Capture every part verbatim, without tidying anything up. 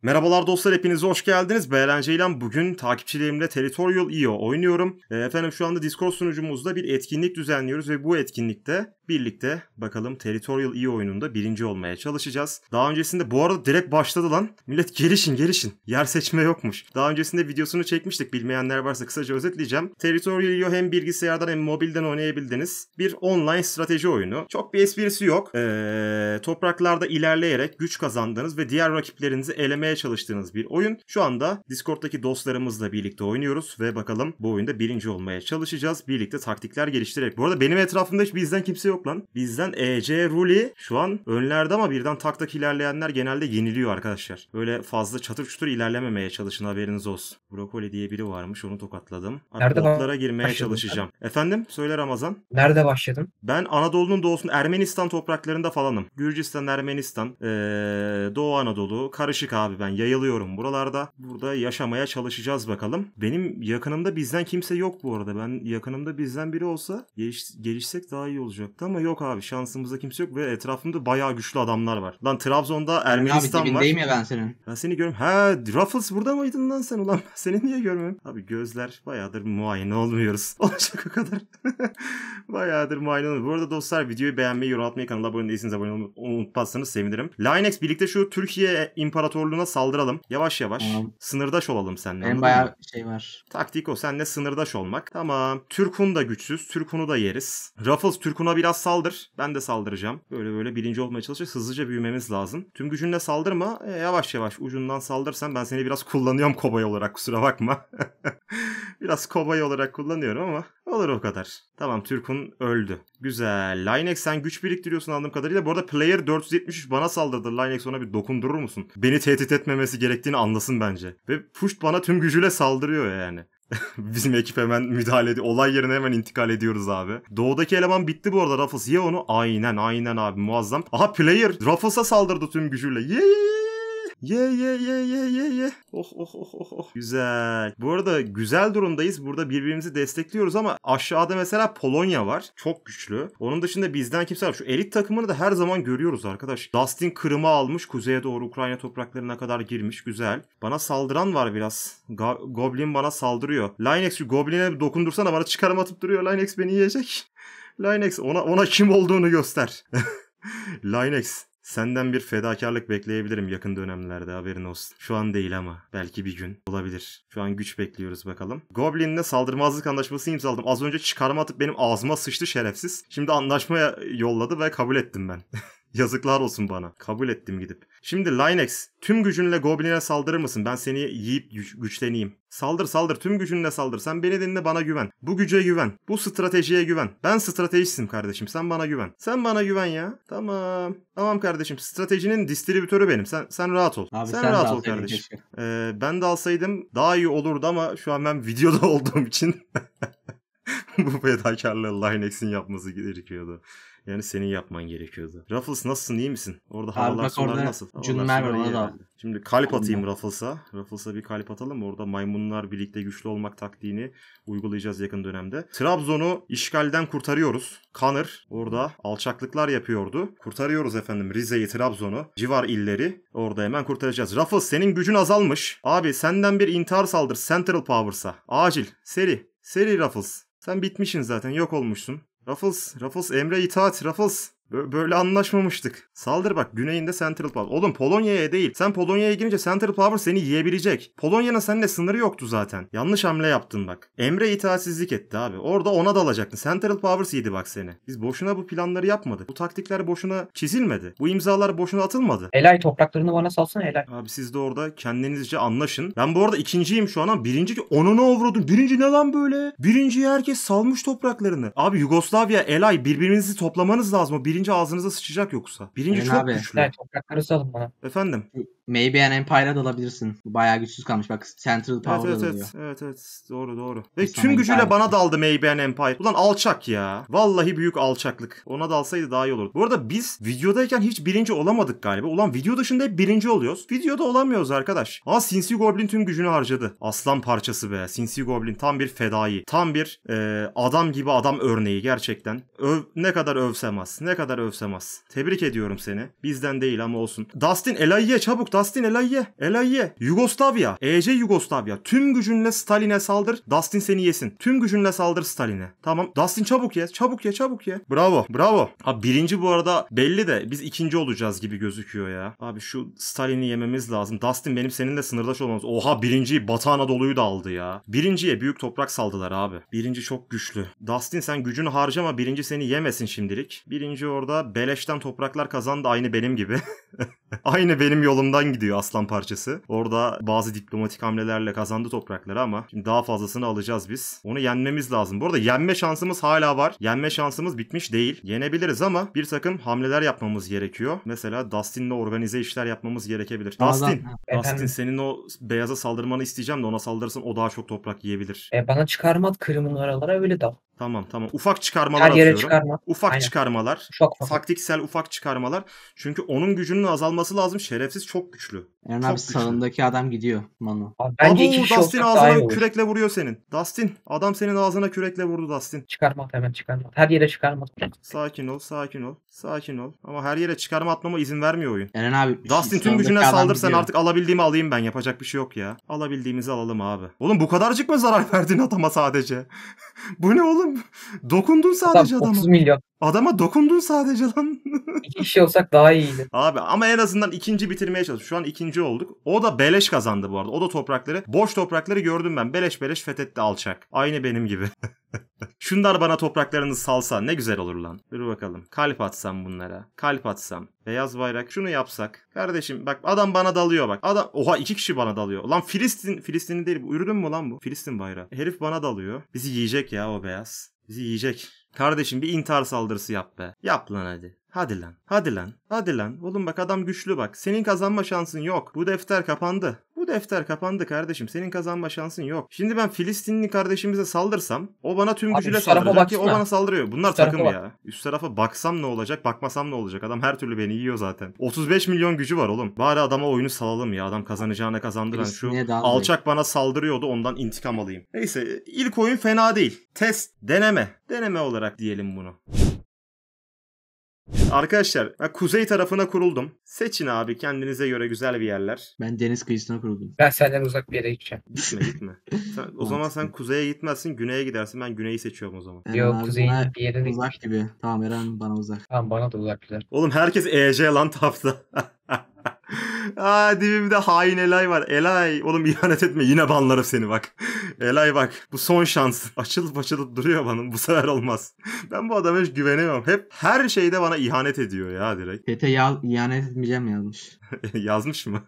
Merhabalar dostlar, hepiniz hoş geldiniz. B L N C ile bugün takipçilerimle Territorial E O oynuyorum. E, efendim şu anda Discord sunucumuzda bir etkinlik düzenliyoruz ve bu etkinlikte birlikte bakalım Territorial E O oyununda birinci olmaya çalışacağız. Daha öncesinde bu arada direkt başladı lan. Millet gelişin gelişin. Yer seçme yokmuş. Daha öncesinde videosunu çekmiştik. Bilmeyenler varsa kısaca özetleyeceğim. Territorial E O hem bilgisayardan hem mobilden oynayabildiğiniz bir online strateji oyunu. Çok bir esprisi yok. Ee, topraklarda ilerleyerek güç kazandığınız ve diğer rakiplerinizi elemeye çalıştığınız bir oyun. Şu anda Discord'daki dostlarımızla birlikte oynuyoruz ve bakalım bu oyunda birinci olmaya çalışacağız. Birlikte taktikler geliştirerek. Bu arada benim etrafımda hiç bizden kimse yok lan. Bizden E C Ruli şu an önlerde ama birden tak tak ilerleyenler genelde yeniliyor arkadaşlar. Böyle fazla çatır çutur ilerlememeye çalışın, haberiniz olsun. Brokoli diye biri varmış, onu tokatladım. Nerede botlara girmeye çalışacağım. Sen? Efendim? Söyle Ramazan. Nerede başladın? Ben Anadolu'nun doğusunda Ermenistan topraklarında falanım. Gürcistan, Ermenistan, ee, Doğu Anadolu karışık abi, ben yayılıyorum buralarda. Burada yaşamaya çalışacağız bakalım. Benim yakınımda bizden kimse yok bu arada. Ben yakınımda bizden biri olsa geliş, gelişsek daha iyi olacaktı ama yok abi, şansımızda kimse yok ve etrafımda bayağı güçlü adamlar var. Lan Trabzon'da Ermenistan abi, var. Abi ya ben senin. Ben seni görüyorum. Ha, Ruffles burada mıydın lan sen ulan? Seni niye görmüyorum? Abi gözler bayağıdır muayene olmuyoruz. Olacak o kadar. Bayağıdır muayene olmuyoruz. Bu arada dostlar, videoyu beğenmeyi, yorum atmayı, kanala abone değilseniz abone olmayı unutmazsanız sevinirim. Linex birlikte şu Türkiye İmparatorluğu'na saldıralım. Yavaş yavaş. Tamam. Sınırdaş olalım seninle. Benim bayağı mı? Şey var. Taktik o. Seninle sınırdaş olmak. Tamam. Türkun da güçsüz. Türkun'u da yeriz. Ruffles Türkun'a biraz saldır. Ben de saldıracağım. Böyle böyle birinci olmaya çalışacağız. Hızlıca büyümemiz lazım. Tüm gücünle saldırma. E, yavaş yavaş ucundan saldırsan, ben seni biraz kullanıyorum kobay olarak. Kusura bakma. Biraz kobay olarak kullanıyorum ama olur o kadar. Tamam, Türkun öldü. Güzel. Linex sen güç biriktiriyorsun anladığım kadarıyla. Bu arada player dört yüz yetmiş üç bana saldırdı. Linex ona bir dokundurur musun? Beni tehdit etmemesi gerektiğini anlasın bence. Ve Push bana tüm gücüyle saldırıyor yani. Bizim ekip hemen müdahale ediyor. Olay yerine hemen intikal ediyoruz abi. Doğudaki eleman bitti bu arada, Ruffles. Ye onu. Aynen aynen abi, muazzam. Aha, player Ruffles'a saldırdı tüm gücüyle. Ye ye ye. Ye ye ye ye ye ye. Oh oh oh oh oh. Güzel. Bu arada güzel durumdayız. Burada birbirimizi destekliyoruz ama aşağıda mesela Polonya var. Çok güçlü. Onun dışında bizden kimse var. Şu elit takımını da her zaman görüyoruz arkadaş. Dustin Kırım'ı almış. Kuzeye doğru Ukrayna topraklarına kadar girmiş. Güzel. Bana saldıran var biraz. Go- Goblin bana saldırıyor. Linex şu Goblin'e dokundursana, bana çıkarım atıp duruyor. Linex beni yiyecek. Linex ona, ona kim olduğunu göster. Linex. Senden bir fedakarlık bekleyebilirim yakın dönemlerde, haberin olsun. Şu an değil ama belki bir gün olabilir. Şu an güç bekliyoruz bakalım. Goblin'le saldırmazlık anlaşması imzaladım. Az önce çıkarma atıp benim ağzıma sıçtı şerefsiz. Şimdi anlaşmaya yolladı ve kabul ettim ben. Yazıklar olsun bana. Kabul ettim gidip. Şimdi Linex, tüm gücünle Goblin'e saldırır mısın? Ben seni yiyip güç- güçleneyim. Saldır saldır, tüm gücünle saldır. Sen beni dinle, bana güven. Bu güce güven. Bu stratejiye güven. Ben stratejistim kardeşim, sen bana güven. Sen bana güven ya. Tamam. Tamam kardeşim, stratejinin distribütörü benim. Sen sen rahat ol. Abi sen, sen rahat ol kardeşim. Ee, ben de alsaydım daha iyi olurdu ama şu an ben videoda olduğum için bu fedakarlığı Linex'in yapması gerekiyordu. Yani senin yapman gerekiyordu. Ruffles nasılsın, iyi misin? Orada havalar sular nasıl? Cunmer var, ona da. Şimdi kalp atayım Ruffles'a. Ruffles'a bir kalp atalım. Orada maymunlar birlikte güçlü olmak taktiğini uygulayacağız yakın dönemde. Trabzon'u işgalden kurtarıyoruz. Connor orada alçaklıklar yapıyordu. Kurtarıyoruz efendim Rize'yi, Trabzon'u. Civar illeri orada hemen kurtaracağız. Ruffles, senin gücün azalmış. Abi senden bir intihar saldır Central Powers'a. Acil. Seri. Seri Ruffles. Sen bitmişsin zaten. Yok olmuşsun. Ruffles, Ruffles emre itaat Ruffles. Böyle anlaşmamıştık. Saldır bak, güneyinde Central Power. Oğlum Polonya'ya değil. Sen Polonya'ya girince Central Power seni yiyebilecek. Polonya'nın seninle sınırı yoktu zaten. Yanlış hamle yaptın bak. Emre itaatsizlik etti abi. Orada ona dalacaktın. Central Powers yedi bak seni. Biz boşuna bu planları yapmadık. Bu taktikler boşuna çizilmedi. Bu imzalar boşuna atılmadı. Elay, topraklarını bana salsana Elay. Abi siz de orada kendinizce anlaşın. Ben bu arada ikinciyim şu an ama birinci ki onu ne avradın? Birinci ne lan böyle? Birinciye herkes salmış topraklarını. Abi Yugoslavya, Elay, birbirinizi toplamanız lazım. O birinci ağzınıza sıçacak yoksa. Birinci Benim çok abi. güçlü. Evet, toprakları salın bana. Efendim? Maybe an Empire'a da alabilirsin. Bu bayağı güçsüz kalmış. Bak Central Power'a evet, evet, dalıyor. Evet, evet, evet. Doğru, doğru. Ve tüm gücüyle bana daldı Maybe an Empire. Ulan alçak ya. Vallahi büyük alçaklık. Ona dalsaydı daha iyi olurdu. Bu arada biz videodayken hiç birinci olamadık galiba. Ulan video dışında hep birinci oluyoruz. Videoda olamıyoruz arkadaş. Aa, Sinsi Goblin tüm gücünü harcadı. Aslan parçası be. Sinsi Goblin tam bir fedai. Tam bir e, adam gibi adam örneği gerçekten. Öv, ne kadar övsem az. Ne kadar övsem az. Tebrik ediyorum seni. Bizden değil ama olsun. Dustin Elay'ye çabuk Dustin Ela'yı ye. Ela'yı ye. Yugoslavya. E C Yugoslavya. Tüm gücünle Stalin'e saldır. Dustin seni yesin. Tüm gücünle saldır Stalin'e. Tamam. Dustin çabuk ye. Çabuk ye. Çabuk ye. Bravo. Bravo. Abi birinci bu arada belli de biz ikinci olacağız gibi gözüküyor ya. Abi şu Stalin'i yememiz lazım. Dustin benim seninle sınırdaş olmamız. Oha birinciyi Batı Anadolu'yu da aldı ya. Birinciye büyük toprak saldılar abi. Birinci çok güçlü. Dustin sen gücünü harcama. Birinci seni yemesin şimdilik. Birinci orada beleşten topraklar kazandı. Aynı benim gibi. Aynı benim yolumdan gidiyor aslan parçası. Orada bazı diplomatik hamlelerle kazandı toprakları ama şimdi daha fazlasını alacağız biz. Onu yenmemiz lazım. Bu arada yenme şansımız hala var. Yenme şansımız bitmiş değil. Yenebiliriz ama bir takım hamleler yapmamız gerekiyor. Mesela Dustin'le organize işler yapmamız gerekebilir. Bazen- Dustin, Dustin senin o beyaza saldırmanı isteyeceğim de ona saldırırsan o daha çok toprak yiyebilir. E, bana çıkarmat kırmızı aralara öyle dal. Tamam tamam. Ufak çıkarmalar Her yere atıyorum. çıkarma. Ufak Aynen. çıkarmalar. Ufak ufak. Taktiksel ufak çıkarmalar. Çünkü onun gücünün azalması lazım. Şerefsiz çok güçlü. Eren Çok abi güçlü. sağındaki adam gidiyor Manu. Abi bence Abo, iki kişi Dustin olsak daha iyi ağzına olur. kürekle vuruyor senin. Dustin adam senin ağzına kürekle vurdu Dustin. Çıkarmat hemen çıkarmat. Her yere çıkarmat. Sakin ol sakin ol. Sakin ol. Ama her yere çıkarma atmama izin vermiyor oyun. Eren abi. Dustin tüm sağındaki gücüne adam saldır sen gidiyor. artık alabildiğimi alayım ben. Yapacak bir şey yok ya. Alabildiğimizi alalım abi. Oğlum bu kadarcık mı zarar verdin adama sadece? Bu ne oğlum? Dokundun sadece Adam adama. otuz milyon. Adama dokundun sadece lan. İki kişi olsak daha iyiydi. Abi ama en azından ikinci bitirmeye çalış. Şu an ikinci olduk. O da beleş kazandı bu arada. O da toprakları. Boş toprakları gördüm ben. Beleş beleş fethetti alçak. Aynı benim gibi. Şunlar bana topraklarını salsa ne güzel olur lan. Dur bakalım. Kalp atsam bunlara. Kalp atsam. Beyaz bayrak. Şunu yapsak. Kardeşim bak adam bana dalıyor bak. Adam oha iki kişi bana dalıyor. Lan Filistin. Filistin'i değil bu. Ürdün mü lan bu? Filistin bayrağı. Herif bana dalıyor. Bizi yiyecek ya o beyaz. Bizi yiyecek. Kardeşim bir intihar saldırısı yap be. Yap lan hadi. Hadi lan. Hadi lan. Hadi lan. Oğlum bak adam güçlü bak. Senin kazanma şansın yok. Bu defter kapandı. Bu defter kapandı kardeşim. Senin kazanma şansın yok. Şimdi ben Filistinli kardeşimize saldırsam o bana tüm Abi gücüyle üst tarafa saldıracak ki o baksana. bana saldırıyor. Bunlar Üst tarafa takım bak. ya. Üst tarafa baksam ne olacak? Bakmasam ne olacak? Adam her türlü beni yiyor zaten. otuz beş milyon gücü var oğlum. Bari adama oyunu salalım ya. Adam kazanacağına kazandıran şu Filistin'e daldı. alçak bana saldırıyordu. Ondan intikam alayım. Neyse ilk oyun fena değil. Test, deneme. Deneme olarak diyelim bunu. Arkadaşlar ben kuzey tarafına kuruldum. Seçin abi kendinize göre güzel bir yerler. Ben deniz kıyısına kuruldum. Ben senden uzak bir yere gideceğim. Gitme gitme. Sen, o zaman sen kuzeye gitmezsin güneye gidersin. Ben güneyi seçiyorum o zaman. Eren Yok abi kuzeyin bana bir yere de uzak gibi. Tamam Eren bana uzak. Tamam bana da uzak güzel. Oğlum herkes E C lan tapta. Aa dibimde hain Elay var. Elay oğlum ihanet etme yine banlarım seni bak. Elay bak bu son şans. Açılıp açılıp duruyor bana bu sefer olmaz. Ben bu adama hiç güvenemiyorum. Hep her şeyde bana ihanet ediyor ya direkt. Tete ya ihanet etmeyeceğim yazmış. Yazmış mı?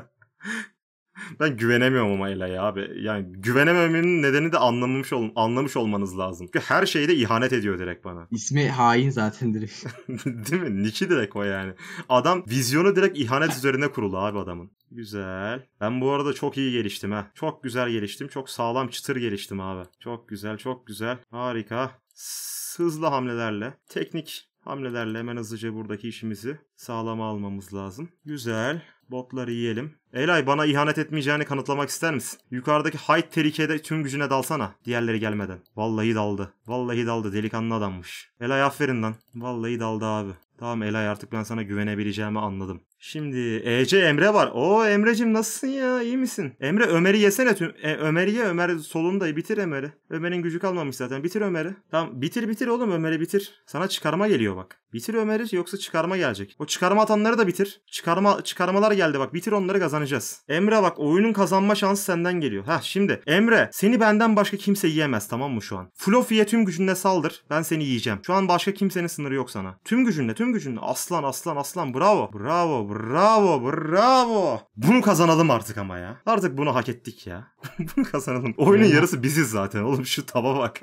Ben güvenemiyorum ama Ela'ya abi. Yani güvenemememin nedeni de anlamış, ol anlamış olmanız lazım. Çünkü her şeyde ihanet ediyor direkt bana. İsmi hain zaten direkt. Değil mi? Nick'i direkt o yani. Adam vizyonu direkt ihanet üzerine kurulu abi adamın. Güzel. Ben bu arada çok iyi geliştim ha. Çok güzel geliştim. Çok sağlam çıtır geliştim abi. Çok güzel çok güzel. Harika. S- Hızlı hamlelerle. Teknik hamlelerle hemen hızlıca buradaki işimizi sağlama almamız lazım. Güzel. Botları yiyelim. Elay bana ihanet etmeyeceğini kanıtlamak ister misin? Yukarıdaki Hyde Terike'de tüm gücüne dalsana. Diğerleri gelmeden. Vallahi daldı. Vallahi daldı. Delikanlı adammış. Elay aferin lan. Vallahi daldı abi. Tamam Elay artık ben sana güvenebileceğimi anladım. Şimdi E C Emre var. Oo Emre'cim nasılsın ya? İyi misin? Emre Ömer'i yesene tüm. E, Ömer'i ye. Ömer solunda bitir Ömer'i. Ömer'in gücü kalmamış zaten. Bitir Ömer'i. Tamam bitir bitir oğlum Ömer'i bitir. Sana çıkarma geliyor bak. Bitir Ömer'i yoksa çıkarma gelecek. O çıkarma atanları da bitir. Çıkarma çıkarmalar geldi bak. Bitir onları kazanacağız. Emre bak oyunun kazanma şansı senden geliyor. Ha şimdi Emre seni benden başka kimse yiyemez tamam mı şu an? Flofi'ye tüm gücünle saldır. Ben seni yiyeceğim. Şu an başka kimsenin sınırı yok sana. Tüm gücünle tüm gücünle. Aslan aslan aslan bravo. Bravo bravo bravo. Bunu kazanalım artık ama ya. Artık bunu hak ettik ya. Bunu kazanalım. Oyunun yarısı biziz zaten. Oğlum şu taba bak.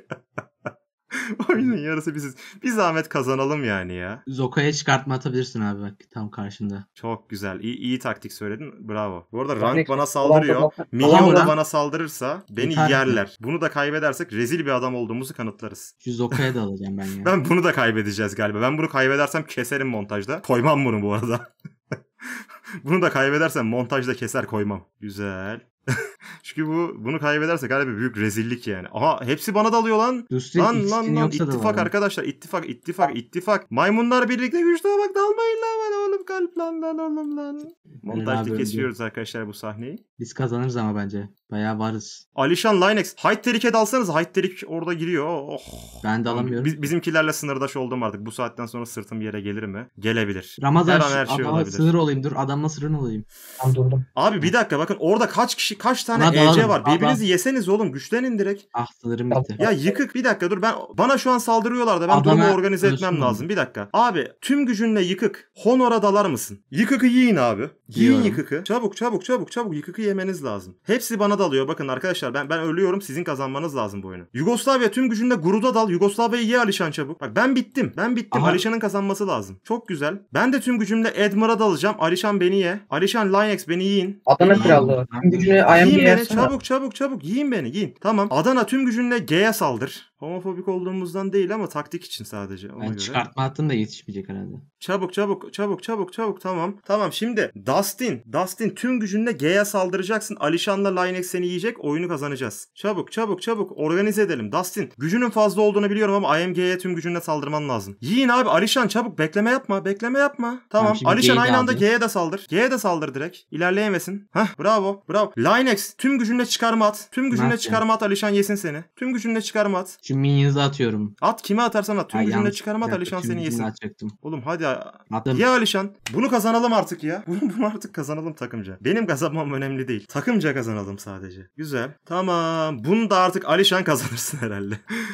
Oyunun yarısı biziz. Bir zahmet kazanalım yani ya. Zoka'ya çıkartma atabilirsin abi bak tam karşında. Çok güzel. İyi, iyi taktik söyledin. Bravo. Bu arada Ben rank de- bana saldırıyor. Ulan, Minyon ulan. da bana saldırırsa beni Yeter. yerler. Bunu da kaybedersek rezil bir adam olduğumuzu kanıtlarız. Şu Zoka'ya da alacağım ben ya. Ben bunu da kaybedeceğiz galiba. Ben bunu kaybedersem keserim montajda. Koymam bunu bu arada. Bunu da kaybedersem montajda keser koymam. Güzel. Çünkü bu bunu kaybedersek harbi büyük rezillik yani. Aha hepsi bana dalıyor lan. Dostum Lan X'in lan lan yoksa da ittifak var. arkadaşlar ittifak ittifak ittifak. Maymunlar birlikte güçlü bak dalmayın lan bana oğlum kalp lan lan oğlum lan. Montajda abi, kesiyoruz arkadaşlar bu sahneyi. Biz kazanırız ama bence. Bayağı varız. Alişan Linex. Hayt Terik'e dalsanız Hayt Terik orada giriyor. Oh. Ben de alamıyorum. Biz, bizimkilerle sınırdaş oldum artık. Bu saatten sonra sırtım yere gelir mi? Gelebilir. Ramazan Her an her şu şey adama olabilir. sığır olayım dur. Adamla sığır olayım. Tam durdum. Abi bir dakika bakın orada kaç kişi kaç tane Ulan E C dalalım, var. adam. Birbirinizi yeseniz oğlum güçlenin direkt. Ah sığırım bitti. Ya yıkık bir dakika dur ben bana şu an saldırıyorlar da ben Adama durumu organize etmem konuşsun lazım. Bir dakika. Abi tüm gücünle yıkık. Honor'a dalar mısın? Yıkık'ı yiyin abi. Yiyin Yiyorum. yıkık'ı. Çabuk çabuk çabuk çabuk yıkık'ı yemeniz lazım. Hepsi bana dalıyor. Bakın arkadaşlar ben ben ölüyorum. Sizin kazanmanız lazım bu oyunu. Yugoslavya tüm gücünle Grud'a dal. Yugoslavya'yı ye Alişan çabuk. Bak ben bittim. Ben bittim. Aha. Alişan'ın kazanması lazım. Çok güzel. Ben de tüm gücümle Edmir'a dalacağım. Alişan beni ye. Alişan Linex beni yiyin. Adana Tamam. Krallığı. Tüm gücünü I M Yiyin G'ye beni yapsana. çabuk çabuk çabuk yiyin beni yiyin. Tamam. Adana tüm gücünle G'ye saldır. Homofobik olduğumuzdan değil ama taktik için sadece. Ona Ben göre. çıkartma attım da yetişmeyecek herhalde. Çabuk çabuk çabuk çabuk çabuk tamam. Tamam şimdi Dustin. Dustin tüm gücünle G'ye saldıracaksın. Alişan'la Linex seni yiyecek. Oyunu kazanacağız. Çabuk çabuk çabuk organize edelim. Dustin gücünün fazla olduğunu biliyorum ama I M G'ye tüm gücünle saldırman lazım. Yiyin abi Alişan çabuk bekleme yapma. Bekleme yapma. Tamam. Tamam, şimdi Alişan G'yi de aynı anda aldı. G'ye de saldır. G'ye de saldır direkt. İlerleyemesin. Hah bravo. Bravo. Linex tüm gücünle çıkarma at. Tüm gücünle yapayım? çıkarma at Alişan yesin seni. Tüm gücünle çıkarma at. Şu minyon'u atıyorum. At kime atarsan at. Tüm Ha, gücünle yanlış. çıkarma at Bir dakika, Alişan tüm seni gücümle yesin. atacaktım. Oğlum hadi Attım. ya Alişan. Bunu kazanalım artık ya. Bunu, bunu artık kazanalım takımca. Benim kazanmam önemli değil. Takımca kazanalım sadece. Güzel. Tamam. Bunu da artık Alişan kazanırsın herhalde.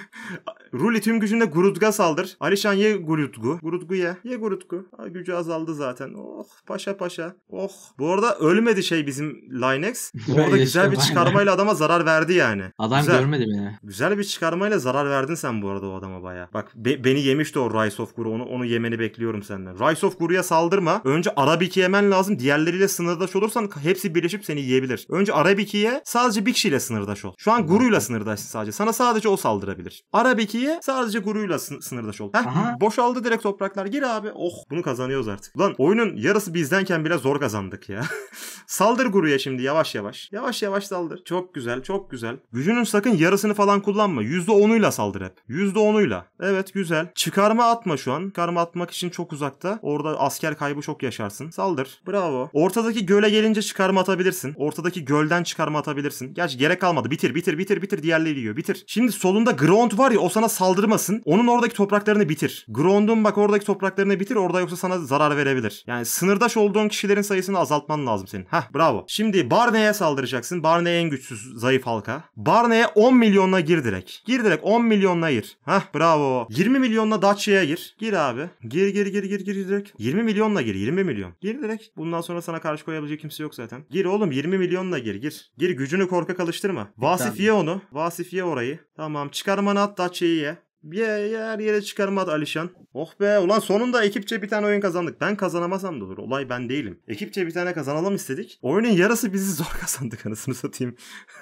Ruli tüm gücünle Grudg'a saldır. Alişan ye Grudg'u. Grudg'u ye. Ye Grudg'u. Ha, gücü azaldı zaten. Oh paşa paşa. Oh. Bu arada ölmedi şey bizim Linex. Bu arada güzel bir Yaşıyor, çıkarmayla adama zarar verdi yani. Adam Güzel. görmedi beni. Güzel bir çıkarmayla zarar verdin sen bu arada o adama baya. Bak be- beni yemişti o Rise of Guru. Onu, onu yemeni bekliyorum senden. Rise of Guru'ya saldırma. Önce Arabik'i yemen lazım. Diğerleriyle sınırdaş olursan hepsi birleşip seni yiyebilir. Önce Arabik'i ye. Sadece bir kişiyle sınırdaş ol. Şu an Guru'yla sınırdaşsın sadece. Sana sadece o saldırabilir. Arabik'i ye. Sadece Guru'yla sın- sınırdaş ol. Heh, Aha. boşaldı direkt topraklar. Gir abi. Oh bunu kazanıyoruz artık. Ulan oyunun yarısı bizdenken bile zor kazandık ya. Saldır Guru'ya şimdi yavaş yavaş. Yavaş yavaş saldır. Çok güzel çok güzel. Gücünün sakın yarısını falan kullanma. yüzde onuyla saldır hep. yüzde onuyla. Evet güzel. Çıkarma atma şu an. Çıkarma atmak için çok uzakta. Orada asker kaybı çok yaşarsın. Saldır. Bravo. Ortadaki göle gelince çıkarma atabilirsin. Ortadaki gölden çıkarma atabilirsin. Gerçi gerek kalmadı. Bitir bitir bitir bitir. Diğerleri yiyor. Bitir. Şimdi solunda Grond var ya o sana saldırmasın. Onun oradaki topraklarını bitir. Grond'un bak oradaki topraklarını bitir. Orada yoksa sana zarar verebilir. Yani sınırdaş olduğun kişilerin sayısını azaltman lazım senin. Heh bravo. Şimdi Barney'e saldıracaksın. Barney en güçsüz zayıf halka. Barney'e on milyonla gir direkt. Gir direkt on milyonla gir. Heh bravo. yirmi milyonla Dacia'ya gir. Gir abi. Gir gir gir gir gir direkt. yirmi milyonla gir. yirmi milyon. Gir direkt. Bundan sonra sana karşı koyabilecek kimse yok zaten. Gir oğlum yirmi milyonla gir. Gir. Gir gücünü korkak alıştırma. Vasif ye onu. Vasif ye orayı. Tamam çıkarmanı at Dacia'yı ye. Ye, ye her yere çıkarma at Alişan. Oh be ulan sonunda ekipçe bir tane oyun kazandık. Ben kazanamasam da olur. Olay ben değilim. Ekipçe bir tane kazanalım istedik. Oyunun yarısı bizi zor kazandık anasını satayım.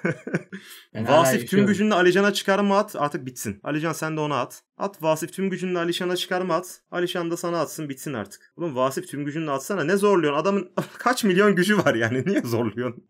Ben hala Vasif tüm yaşıyorum. gücünle Alican'a çıkarma at. Artık bitsin. Alican sen de ona at. At Vasif tüm gücünle Alişan'a çıkarma at. Alişan da sana atsın bitsin artık. Oğlum Vasif tüm gücünle atsana. Ne zorluyorsun? Adamın kaç milyon gücü var yani. Niye zorluyorsun?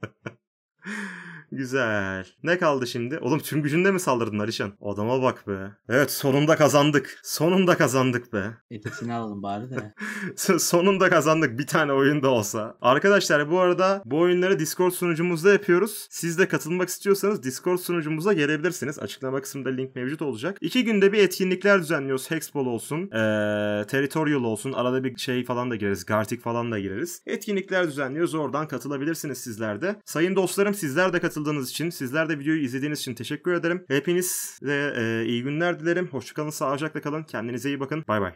Güzel. Ne kaldı şimdi? Oğlum tüm gücünle mi saldırdın Alişan? Adama bak be. Evet sonunda kazandık. Sonunda kazandık be. Etisini alalım bari de. Sonunda kazandık bir tane oyunda olsa. Arkadaşlar bu arada bu oyunları Discord sunucumuzda yapıyoruz. Siz de katılmak istiyorsanız Discord sunucumuza gelebilirsiniz. Açıklama kısmında link mevcut olacak. İki günde bir etkinlikler düzenliyoruz. Hexball olsun. Ee, Territorial olsun. Arada bir şey falan da gireriz. Gartic falan da gireriz. Etkinlikler düzenliyoruz. Oradan katılabilirsiniz sizler de. Sayın dostlarım sizler de katılın. için, sizler de videoyu izlediğiniz için teşekkür ederim. Hepinize e, iyi günler dilerim. Hoşçakalın, sağlıcakla kalın. Kendinize iyi bakın. Bay bay.